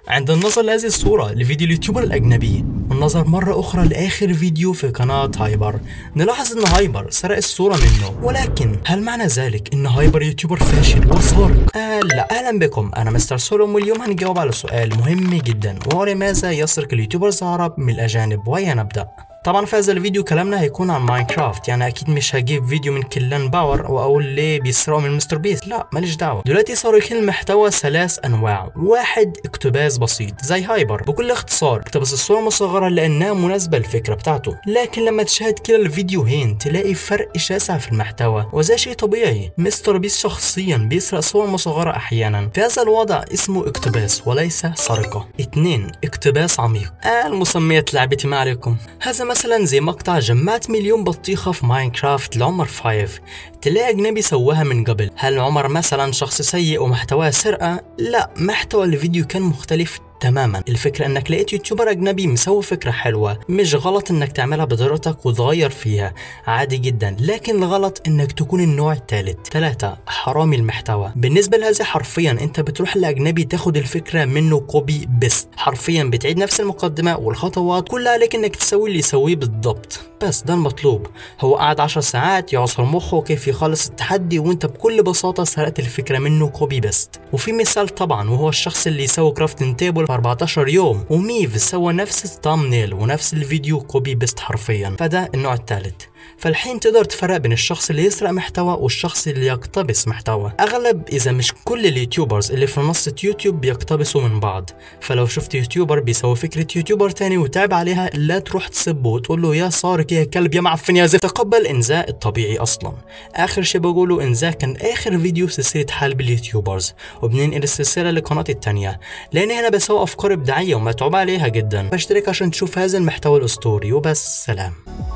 عند النظر لهذه الصورة لفيديو اليوتيوبر الأجنبي والنظر مرة أخرى لآخر فيديو في قناة هايبر، نلاحظ إن هايبر سرق الصورة منه. ولكن هل معنى ذلك إن هايبر يوتيوبر فاشل وسارق؟ لا. أهلا بكم، أنا مستر سولوم، واليوم هنجاوب على سؤال مهم جدا، وهو لماذا يسرق اليوتيوبرز العرب من الأجانب؟ وهيا نبدأ. طبعا في هذا الفيديو كلامنا هيكون عن ماينكرافت، يعني اكيد مش هجيب فيديو من كلان باور واقول ليه بيسرقوا من مستر بيست، لا ماليش دعوه. دلوقتي سارقين المحتوى ثلاث انواع. واحد، اقتباس بسيط زي هايبر، بكل اختصار اقتبس الصوره مصغره لانها مناسبه للفكره بتاعته، لكن لما تشاهد كده الفيديوهين تلاقي فرق شاسع في المحتوى، وده شيء طبيعي. مستر بيست شخصيا بيسرق صور مصغره احيانا، في هذا الوضع اسمه اقتباس وليس سرقه. اتنين، اقتباس عميق. المسميات لعبتي ما عليكم. هذا مثلا زي مقطع جمعت مليون بطيخة في ماينكرافت لعمر 5، تلاقي أجنبي سواها من قبل. هل عمر مثلا شخص سيء ومحتواه سرقة؟ لا، محتوى الفيديو كان مختلف تماما. الفكرة انك لقيت يوتيوبر اجنبي مسوي فكرة حلوة، مش غلط انك تعملها بطريقتك وتغير فيها، عادي جدا، لكن الغلط انك تكون النوع الثالث. 3، حرامي المحتوى. بالنسبة لهذه حرفيا انت بتروح لاجنبي تاخد الفكرة منه كوبي بيست، حرفيا بتعيد نفس المقدمة والخطوات، كل عليك انك تسوي اللي يسويه بالضبط، بس ده المطلوب. هو قعد 10 ساعات يعصر مخه كيف يخلص التحدي، وانت بكل بساطة سرقت الفكرة منه كوبي بيست. وفي مثال طبعا، وهو الشخص اللي يسوي كرافتنج تيبل 14 يوم، وميف سوى نفس الثامنيل ونفس الفيديو كوبي بيست حرفيا، فده النوع الثالث. فالحين تقدر تفرق بين الشخص اللي يسرق محتوى والشخص اللي يقتبس محتوى. اغلب اذا مش كل اليوتيوبرز اللي في منصة يوتيوب بيقتبسوا من بعض، فلو شفت يوتيوبر بيسوي فكرة يوتيوبر تاني وتعب عليها، لا تروح تسبه وتقول له يا سارق يا كلب يا معفن يا زفت، تقبل انزاء الطبيعي اصلا. اخر شيء بقوله، انزاء كان اخر فيديو في سلسلة حلب اليوتيوبرز، وبننقل السلسلة لقناتي التانية، لان هنا بسوي افكار ابداعية ومتعوب عليها جدا. فاشترك عشان تشوف هذا المحتوى الاسطوري، وبس، سلام.